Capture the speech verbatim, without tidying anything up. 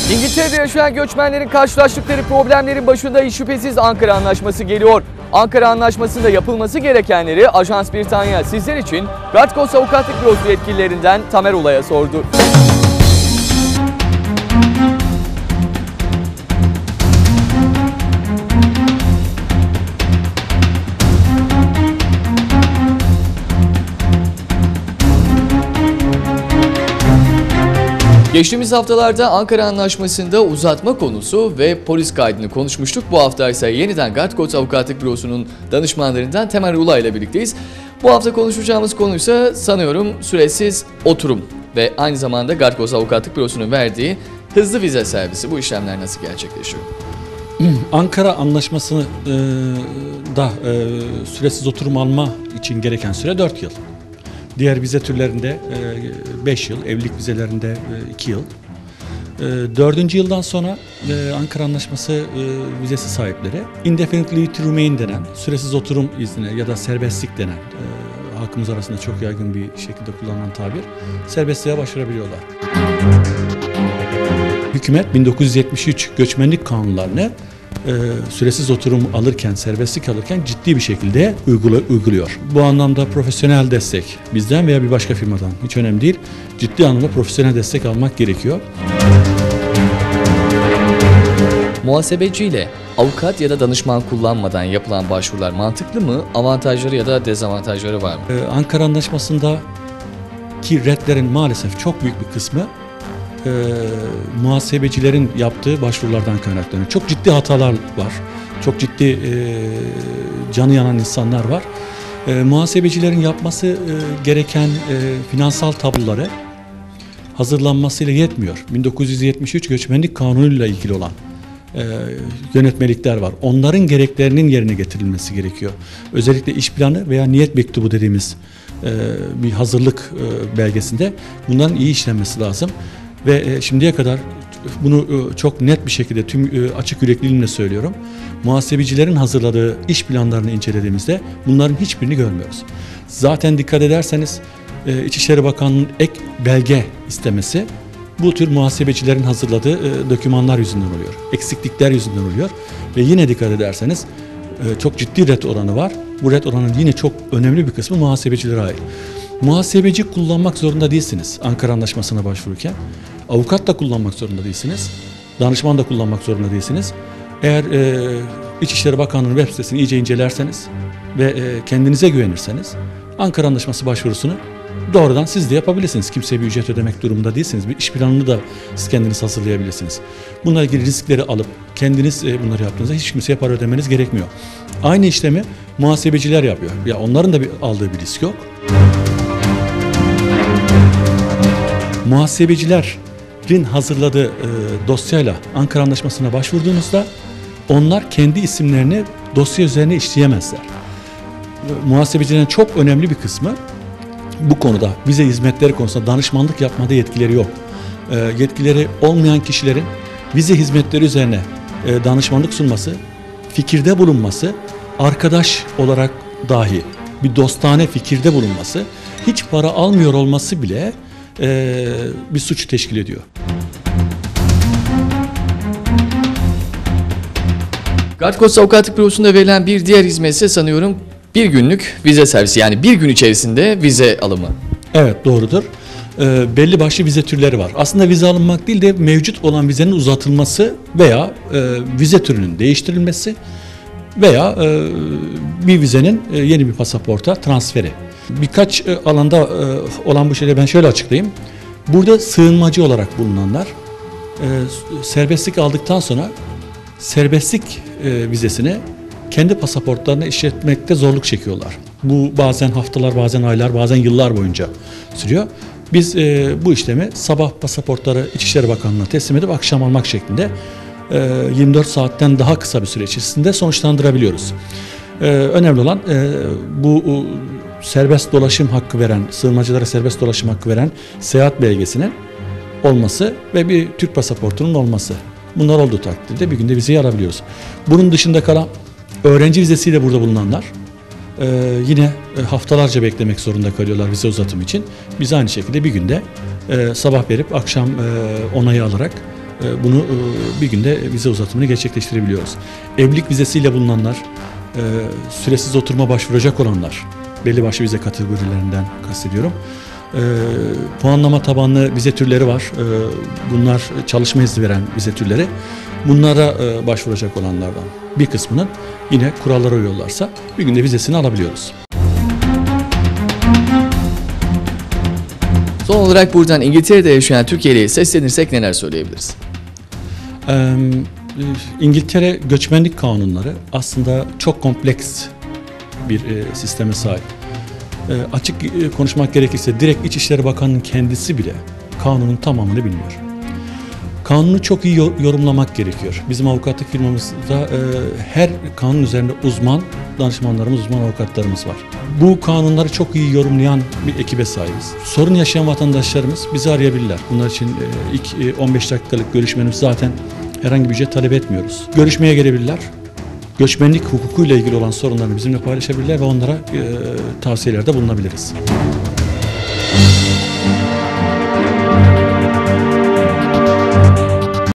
İngiltere'de yaşayan göçmenlerin karşılaştıkları problemlerin başında hiç şüphesiz Ankara Anlaşması geliyor. Ankara Anlaşması'nda yapılması gerekenleri Ajans Britanya sizler için Gatkos Avukatlık Bürosu yetkililerinden Tamer Ula'ya sordu. Geçtiğimiz haftalarda Ankara Anlaşması'nda uzatma konusu ve polis kaydını konuşmuştuk. Bu hafta ise yeniden Gatkos Avukatlık Bürosu'nun danışmanlarından Tamer Ula ile birlikteyiz. Bu hafta konuşacağımız konu ise sanıyorum süresiz oturum ve aynı zamanda Gatkos Avukatlık Bürosu'nun verdiği hızlı vize servisi. Bu işlemler nasıl gerçekleşiyor? Ankara Anlaşması'nda e, süresiz oturum alma için gereken süre dört yıl. Diğer vize türlerinde beş yıl, evlilik vizelerinde iki yıl. Dördüncü yıldan sonra Ankara Anlaşması vizesi sahipleri indefinite leave to remain denen, süresiz oturum izni ya da serbestlik denen, halkımız arasında çok yaygın bir şekilde kullanılan tabir, serbestliğe başvurabiliyorlar. Hükümet bin dokuz yüz yetmiş üç göçmenlik kanunlarını e, süresiz oturum alırken, serbestlik alırken ciddi bir şekilde uyguluyor. Bu anlamda profesyonel destek bizden veya bir başka firmadan hiç önemli değil. Ciddi anlamda profesyonel destek almak gerekiyor. Muhasebeciyle avukat ya da danışman kullanmadan yapılan başvurular mantıklı mı? Avantajları ya da dezavantajları var mı? Ee, Ankara Anlaşması'ndaki redlerin maalesef çok büyük bir kısmı e, muhasebecilerin yaptığı başvurulardan kaynaklanıyor. Çok ciddi hatalar var. Çok ciddi e, canı yanan insanlar var. E, muhasebecilerin yapması e, gereken e, finansal tabloları hazırlanmasıyla yetmiyor. bin dokuz yüz yetmiş üç Göçmenlik Kanunu'yla ilgili olan e, yönetmelikler var. Onların gereklerinin yerine getirilmesi gerekiyor. Özellikle iş planı veya niyet mektubu dediğimiz e, bir hazırlık e, belgesinde bunların iyi işlenmesi lazım. Ve e, şimdiye kadar bunu e, çok net bir şekilde tüm e, açık yürekliliğimle söylüyorum. Muhasebecilerin hazırladığı iş planlarını incelediğimizde bunların hiçbirini görmüyoruz. Zaten dikkat ederseniz e, İçişleri Bakanlığı'nın ek belge istemesi bu tür muhasebecilerin hazırladığı e, dokümanlar yüzünden oluyor. Eksiklikler yüzünden oluyor. Ve yine dikkat ederseniz e, çok ciddi ret oranı var. Bu ret oranının yine çok önemli bir kısmı muhasebecilere ait. Muhasebeci kullanmak zorunda değilsiniz Ankara Anlaşması'na başvururken. Avukat da kullanmak zorunda değilsiniz. Danışman da kullanmak zorunda değilsiniz. Eğer e, İçişleri Bakanlığı'nın web sitesini iyice incelerseniz ve e, kendinize güvenirseniz Ankara Anlaşması başvurusunu doğrudan siz de yapabilirsiniz. Kimseye bir ücret ödemek durumunda değilsiniz. Bir iş planını da siz kendiniz hazırlayabilirsiniz. Bununla ilgili riskleri alıp kendiniz e, bunları yaptığınızda hiç kimseye para ödemeniz gerekmiyor. Aynı işlemi muhasebeciler yapıyor. Ya onların da bir, aldığı bir risk yok. Muhasebecilerin hazırladığı e, dosyayla Ankara Anlaşması'na başvurduğunuzda onlar kendi isimlerini dosya üzerine işleyemezler. Muhasebecilerin çok önemli bir kısmı bu konuda vize hizmetleri konusunda danışmanlık yapmada yetkileri yok. E, yetkileri olmayan kişilerin vize hizmetleri üzerine e, danışmanlık sunması, fikirde bulunması, arkadaş olarak dahi bir dostane fikirde bulunması, hiç para almıyor olması bile e, bir suç teşkil ediyor. Gatkos Avukatlık Bürosu'nda verilen bir diğer hizmet ise sanıyorum bir günlük vize servisi, yani bir gün içerisinde vize alımı. Evet, doğrudur. E, belli başlı vize türleri var. Aslında vize alınmak değil de mevcut olan vizenin uzatılması veya e, vize türünün değiştirilmesi veya e, bir vizenin e, yeni bir pasaporta transferi. Birkaç e, alanda e, olan bu şeyleri ben şöyle açıklayayım. Burada sığınmacı olarak bulunanlar e, serbestlik aldıktan sonra serbestlik e, vizesini kendi pasaportlarına işletmekte zorluk çekiyorlar. Bu bazen haftalar, bazen aylar, bazen yıllar boyunca sürüyor. Biz e, bu işlemi sabah pasaportları İçişleri Bakanlığı'na teslim edip akşam almak şeklinde e, yirmi dört saatten daha kısa bir süre içerisinde sonuçlandırabiliyoruz. E, önemli olan e, bu o, serbest dolaşım hakkı veren, sığınmacılara serbest dolaşım hakkı veren seyahat belgesinin olması ve bir Türk pasaportunun olması. Bunlar olduğu takdirde bir günde vizeyi alabiliyoruz. Bunun dışında kalan öğrenci vizesiyle burada bulunanlar e, yine haftalarca beklemek zorunda kalıyorlar vize uzatımı için. Biz aynı şekilde bir günde e, sabah verip akşam e, onayı alarak e, bunu e, bir günde vize uzatımını gerçekleştirebiliyoruz. Evlilik vizesiyle bulunanlar, e, süresiz oturuma başvuracak olanlar, belli başlı vize kategorilerinden kastediyorum. E, puanlama tabanlı vize türleri var. E, bunlar çalışma izni veren vize türleri. Bunlara e, başvuracak olanlardan bir kısmının yine kurallara uyuyorlarsa bir günde vizesini alabiliyoruz. Son olarak buradan İngiltere'de yaşayan Türkiye'liye seslenirsek neler söyleyebiliriz? Ee, İngiltere göçmenlik kanunları aslında çok kompleks bir e, sisteme sahip. E, açık e, konuşmak gerekirse direkt İçişleri Bakanı'nın kendisi bile kanunun tamamını bilmiyor. Kanunu çok iyi yorumlamak gerekiyor. Bizim avukatlık firmamızda e, her kanun üzerinde uzman danışmanlarımız, uzman avukatlarımız var. Bu kanunları çok iyi yorumlayan bir ekibe sahibiz. Sorun yaşayan vatandaşlarımız bizi arayabilirler. Bunlar için e, ilk e, on beş dakikalık görüşmemiz zaten herhangi bir ücret talep etmiyoruz. Görüşmeye gelebilirler. Göçmenlik hukukuyla ilgili olan sorunlarını bizimle paylaşabilirler ve onlara e, tavsiyelerde bulunabiliriz.